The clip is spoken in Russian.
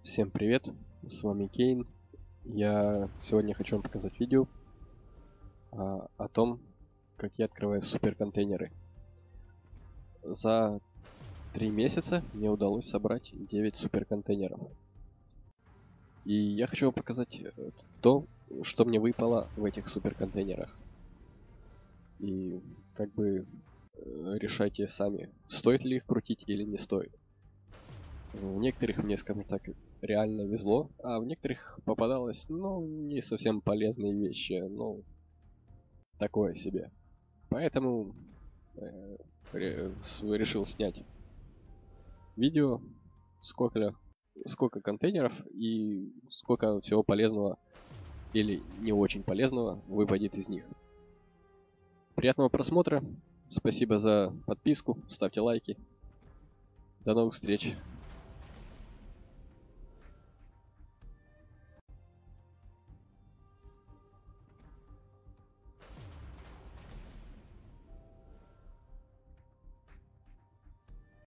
Всем привет, с вами Кейн. Я сегодня хочу вам показать видео о том, как я открываю суперконтейнеры. За 3 месяца мне удалось собрать 9 суперконтейнеров. И я хочу вам показать то, что мне выпало в этих суперконтейнерах. И как бы решайте сами, стоит ли их крутить или не стоит. В некоторых мне, скажем так, реально везло, а в некоторых попадалось, не совсем полезные вещи, такое себе. Поэтому решил снять видео, сколько контейнеров и сколько всего полезного или не очень полезного выпадет из них. Приятного просмотра, спасибо за подписку, ставьте лайки. До новых встреч.